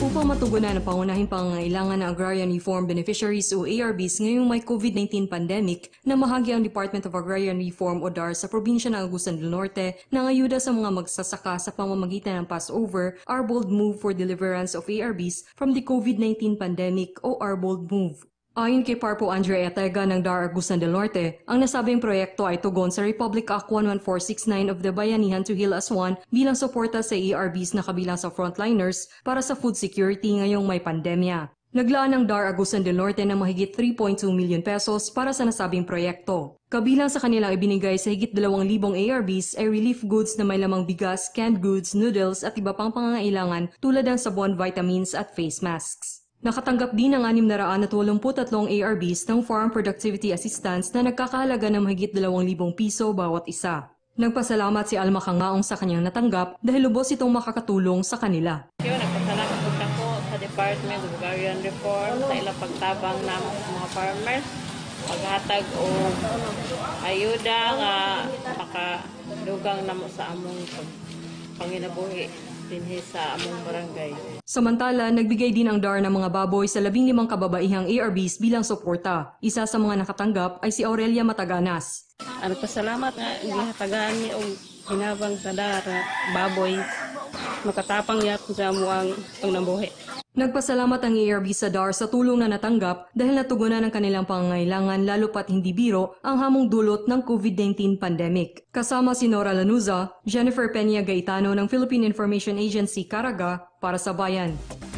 Upang matugunan ang pangunahing pangangailangan ng Agrarian Reform Beneficiaries o ARBs ngayong may COVID-19 pandemic, namahagi ang Department of Agrarian Reform o DAR sa probinsya ng Agusan del Norte ng ayuda sa mga magsasaka sa pamamagitan ng Passover, Arbold Move for Deliverance of ARBs from the COVID-19 pandemic o Arbold Move. Ayon kay Parpo Andre Etega ng DAR Agusan del Norte, ang nasabing proyekto ay tugon sa Republic Act 11469 of the Bayanihan to Heal as One bilang suporta sa ARBs na kabilang sa frontliners para sa food security ngayong may pandemya. Naglaan ng DAR Agusan del Norte ng mahigit 3.2 million pesos para sa nasabing proyekto. Kabilang sa kanilang ibinigay sa higit 2,000 ARBs ay relief goods na may lamang bigas, canned goods, noodles at iba pang pangangailangan tulad ng sabon, vitamins at face masks. Nakatanggap din ng 683 ARBs ng Farm Productivity Assistance na nagkakahalaga ng mahigit 2,000 piso bawat isa. Nagpasalamat si Alma Kangaong sa kanyang natanggap dahil lubos itong makakatulong sa kanila. Nagpasalamat po ako sa Department of Agrarian Reform sa ilang pagtabang ng mga farmers, paghatag o ayuda nga makadugang namo sa among panginabuhi dinhi sa among barangay. Samantala, nagbigay din ang DAR ng mga baboy sa 15 kababaihang ARBs bilang suporta. Isa sa mga nakatanggap ay si Aurelia Mataganas. Nagpasalamat nga gihatagan ni og hinabang sa DAR baboy makatapang yat sa amuang panginabuhi. Nagpasalamat ang ARB sa DAR sa tulong na natanggap dahil natugunan ang kanilang pangangailangan lalo pat hindi biro ang hamong dulot ng COVID-19 pandemic. Kasama si Nora Lanuza, Jennifer Peña Gaetano ng Philippine Information Agency Caraga para sa Bayan.